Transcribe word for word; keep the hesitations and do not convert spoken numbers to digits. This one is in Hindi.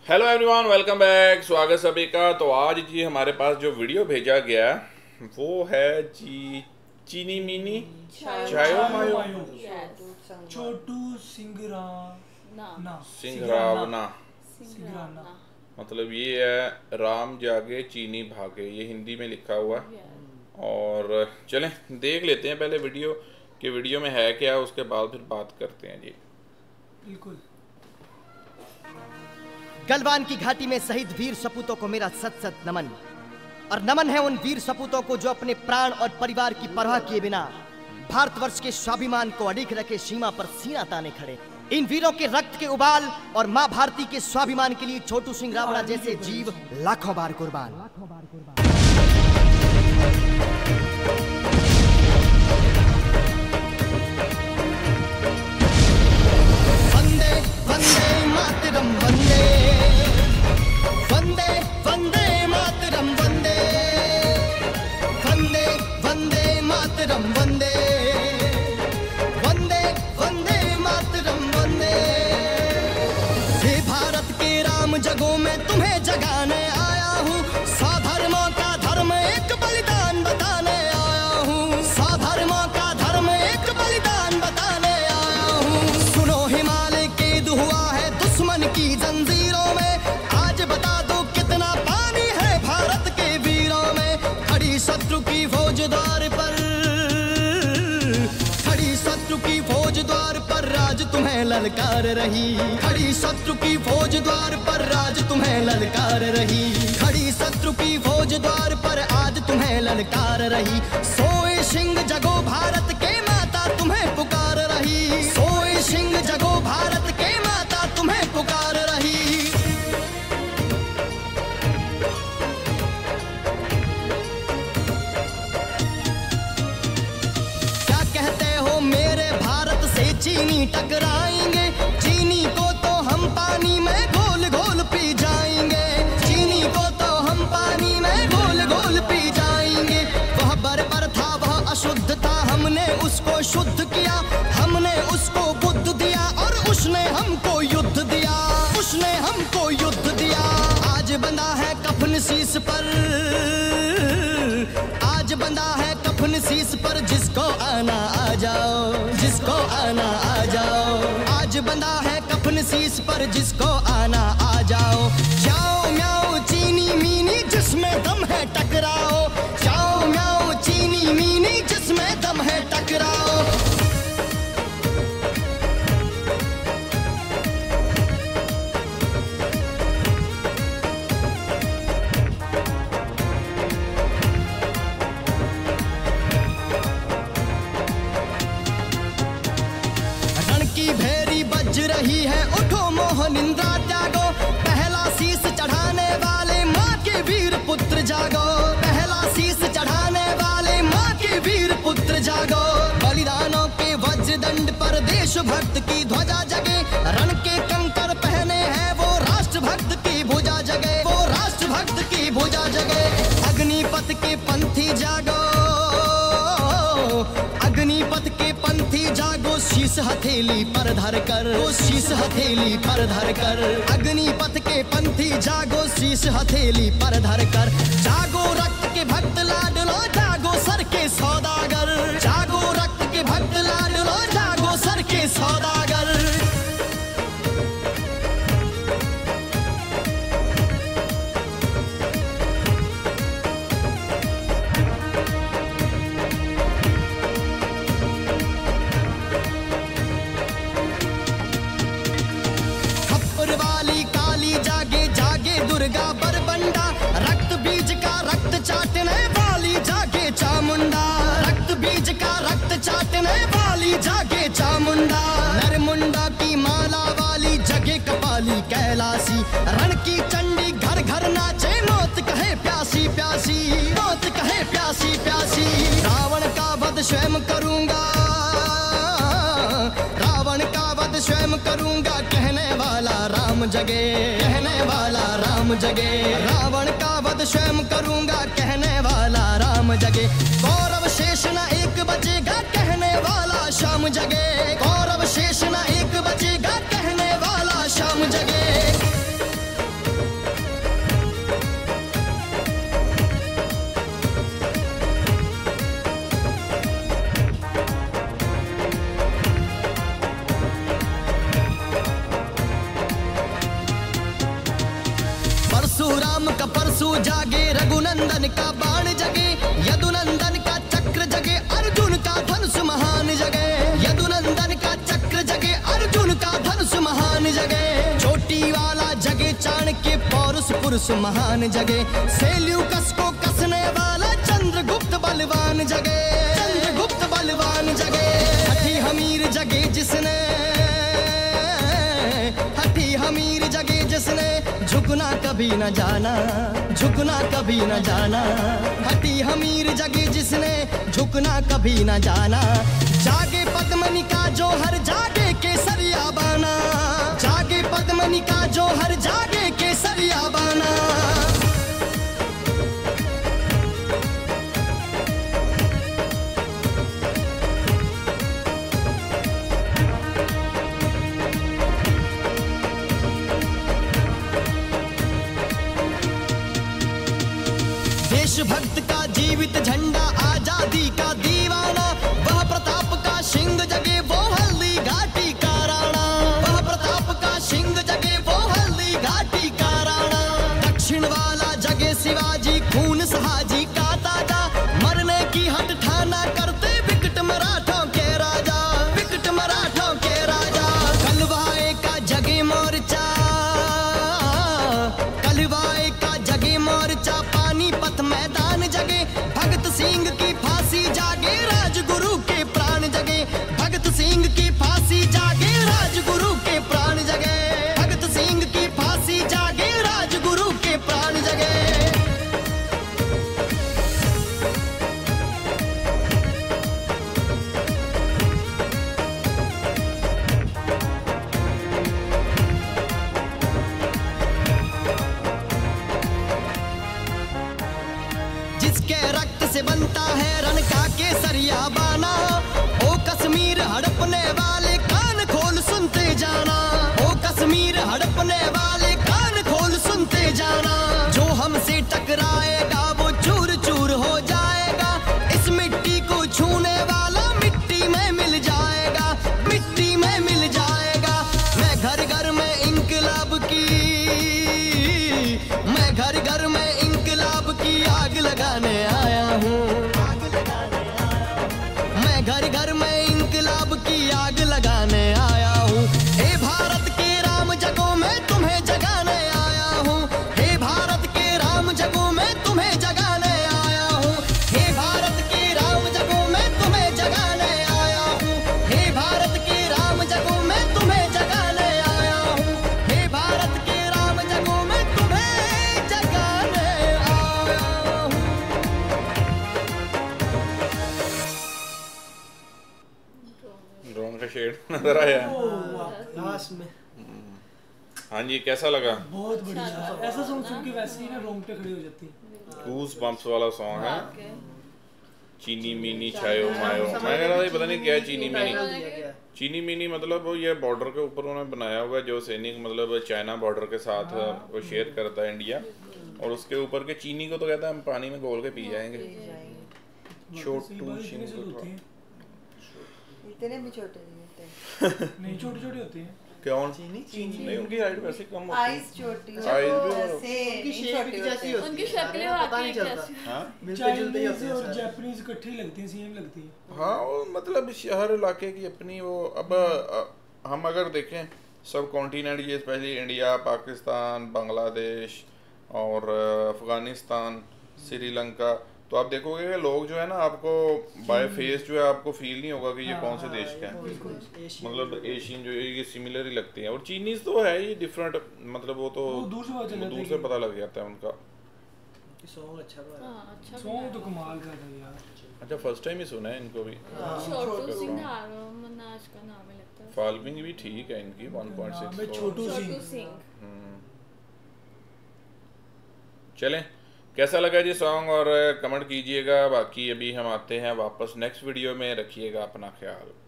Hello everyone, welcome back. स्वागत सभी का। तो आज जी हमारे पास जो वीडियो भेजा गया वो है जी चीनी मिनी चायो मायो छोटू सिंगरा ना सिंघरावना। सिंगराना मतलब ये है राम जागे चीनी भागे, ये हिंदी में लिखा हुआ है। और चलें देख लेते हैं पहले वीडियो कि वीडियो में है क्या, उसके बाद फिर बात करते हैं जी। बिल्कुल। गलवान की घाटी में शहीद वीर सपूतों को मेरा सत सत नमन। और नमन है उन वीर सपूतों को जो अपने प्राण और परिवार की परवाह किए बिना भारतवर्ष के स्वाभिमान को अडिग रखे सीमा पर सीना ताने खड़े। इन वीरों के रक्त के उबाल और मां भारती के स्वाभिमान के लिए छोटू सिंह रावणा जैसे जीव लाखों बार कुर्बान। वंदे वंदे मातरम वंदे वंदे वंदे मातरम वंदे वंदे वंदे मातरम वंदे वंदे वंदे मातरम वंदे। हे भारत के राम जगों में तुम्हें जगाने आया हूँ, स्वधर्मों का धर्म एक बलिदान बताने आया हूँ, स्वधर्मों का धर्म एक बलिदान बताने आया हूँ। सुनो हिमालय कैद हुआ है दुश्मन की जंजीरों में, आज बता दो कितना पानी है भारत के वीरों में। खड़ी शत्रु की फौज द्वार पर, खड़ी शत्रु की फौज द्वार पर राज तुम्हें ललकार रही, खड़ी शत्रु की फौज द्वार पर राज तुम्हें ललकार रही, खड़ी शत्रु की फौज द्वार पर आज तुम्हें ललकार रही। सोए सिंह जगो भारत के माता तुम्हें पुकार रही, सोए सिंह जगो भारत के माता तुम्हें पुकार रही। क्या कहते हो मेरे भारत से चीनी टकराएंगे, चीनी को तो हम पानी में घोल घोल पी जाएंगे, चीनी को तो हम पानी में घोल घोल पी जाएंगे। वह बर्बर था, वह अशुद्ध था, हमने उसको शुद्ध किया, हमने उसको बुद्ध दिया और उसने हमको युद्ध दिया, उसने हमको युद्ध दिया। आज बंधा है कफन शीश पर, आज बंधा है कफन शीश पर, जिसको आना आ जाओ, जिसको आना आ जाओ। आज बंधा है कफन शीश पर, जिसको आना आ जाओ। जाओ म्याओ चीनी मीनी जिसमें दम है टकराओ, जाओ म्याओ चीनी मीनी जिसमें दम है टकराओ। रण की भेरी बज रही है, उठो मोह निंदा त्यागो, पहला शीश चढ़ाने वाले माँ के वीर पुत्र जागो, पहला शीश चढ़ाने वाले माँ के वीर पुत्र जागो। बलिदानों के वज्रदंड पर देशभक्त की ध्वजा जगे, रण के कंकर पहने हैं वो राष्ट्रभक्त की भुजा जगे, वो राष्ट्रभक्त की भुजा जगे। अग्निपथ के पंथी जागो, अग्निपथ के पंथी जागो, शीश हथेली पर धर कर, वो शीश हथेली पर धर कर। अग्निपथ के पंथी जागो, शीश हथेली पर धर कर। जागो रक्त के भक्त लाडलो, जागो सर के सौदागर, जागो रक्त के भक्त लाडलो, जागो सर के सौदागर। खप्पर वाली काली जागे, जागे दुर्गा बरबंडा, रक्त बीज का रक्त चाटने वाली जागे चामुंडा, रक्त बीज का रक्त चाटने वाली जागे चामुंडा। नरमुंडा की माला वाली जगे कपाली कैलासी, रण की चंडी घर घर नाचे, मौत कहे प्यासी प्यासी, मौत कहे प्यासी प्यासी। रावण का वध स्वयं करूंगा, रावण का वध स्वयं करूंगा, कहने वाला राम जगे, कहने वाला राम जगे। रावण का वध स्वयं करूंगा, कहने वाला राम जगे। गौरव शेष न एक बचेगा, कहने वाला शाम जगे, गौरव शेष न एक बचेगा, कहने वाला शाम जगे। राम का परशु जागे, रघुनंदन का बाण जगे, यदुनंदन का चक्र जगे, अर्जुन का धनुष महान जगे, यदुनंदन का चक्र जगे, अर्जुन का धनुष महान जगे, चोटी वाला जगे, चाणक्य पौरुष पुरुष महान जगे, सेल्यूकस को कसने वाला चंद्रगुप्त बलवान जगे, चंद्रगुप्त बलवान जगे, हठी हमीर जगे जिसने, हठी हमीर जगे जिसने, झुकना कभी न जाना, झुकना कभी न जाना, हठी हमीर जगे जिसने, झुकना कभी न जाना, जागे पद्मनिका जो हर जागे केसरिया बाना, जागे पद्मनिका जो हर जागे केसरिया बाना। देशभक्त का जीवित झंडा, आजादी का दीवाना, वह प्रताप का सिंह जगे, वो हल्दी घाटी का राणा, वह प्रताप का सिंह जगे, वो हल्दी घाटी का राणा, दक्षिण वाला जगे शिवाजी, खून सहाजी का ताजा, मरने की हट ठाना करते विकट मराठों के राजा, विकट मराठों के राजा, कलवाए का जगे मोर्चा, कलवाए का जगे मोर्चा, पानीपत मैदान जगे, भगत सिंह की फांसी जागे, राजगुरु के प्राण जगे, भगत सिंह की फांसी जागे, राजगुरु के प्राण जगे, भगत सिंह की फांसी जागे, राजगुरु के प्राण जगे। जिसके रक्त से बनता है रण का केसरिया बाना, ओ कश्मीर हड़पने वाले कान खोल सुनते जाना, ओ कश्मीर हड़पने वाले कान खोल सुनते जाना, जो हमसे टकराएगा वो चूर चूर हो जाएगा, इस मिट्टी को छूने वाला मिट्टी में मिल जाएगा, मिट्टी में मिल जाएगा। मैं घर घर में इंकलाब की, मैं घर घर में इंकलाब की आग लगाने आया हूँ, मैं घर घर में इंकलाब की आग लगाने आया हूँ, हे भारत के राम जगों में तुम्हें जगाने आया हूँ, हे भारत के राम जगों में तुम्हें जगाने आया हूँ, हे भारत के राम जगों में तुम्हें जगाने आया हूँ, हे भारत के राम जगों में तुम्हें जगाने आया हूँ, हे भारत के राम जगों में तुम्हें जगाने आया हूँ। ड्रोन का शेड नजर आया। लास्ट में हाँ जी, कैसा लगा? बहुत बढ़िया, ऐसा सॉन्ग सुन के वैसे ही ना रोंगटे खड़े हो जाती है। गूस बम्प्स वाला सॉन्ग है। चीनी मीनी छायो मायो, मैं कह रहा था पता नहीं क्या है चीनी मीनी। चीनी मीनी मतलब वो ये बॉर्डर के ऊपर उन्होंने बनाया हुआ जो सैनिक मतलब चाइना बॉर्डर के साथ वो शेयर करता है इंडिया, और उसके ऊपर के चीनी को तो कहता है हम पानी में घोल के पी जाएंगे। छोटू सिंह इतने भी छोटे नहीं होते। नहीं छोटे छोटे होते हैं। कौन? चीनी चीनी नहीं, उनकी हाइट वैसे कम होती है। आइस छोटी आइस भी ऐसे उनकी शेप भी जैसी होती है, उनकी शक्लें पता नहीं चलता। हाँ मिलते जुलते ही होते चाइनीज और हैं। जापानीज इकट्ठी लगती हैं, सेम लगती है। हाँ वो मतलब हर इलाके की अपनी वो। अब अ, हम अगर देखें सब कॉन्टिनेंट ये स्पेशली इंडिया, पाकिस्तान, बांग्लादेश और अफगानिस्तान, श्रीलंका, तो आप देखोगे कि लोग जो है ना आपको बाय फेस जो है आपको फील नहीं होगा कि ये कौन से देश के हैं। मतलब एशियन जो है ये सिमिलर ही लगते हैं। और चीनीज तो है ये डिफरेंट, मतलब वो तो वो दूर से पता चल जाता है दूर से कि- पता लग जाता है उनका। सॉन्ग अच्छा था। हाँ, अच्छा सॉन्ग तो कमाल का था यार। अच्छा फर्स्ट टाइम ही सुना है इनको भी। छोटू सिंह नाच का नाम है लगता है। फॉलोइंग भी ठीक है इनकी वन पॉइंट नाम है सिक्स। छोटू छोटू सिंह। सिंह। चलें, कैसा लगा जी सॉन्ग और कमेंट कीजिएगा। बाकी अभी हम आते हैं वापस नेक्स्ट वीडियो में, रखिएगा अपना ख्याल।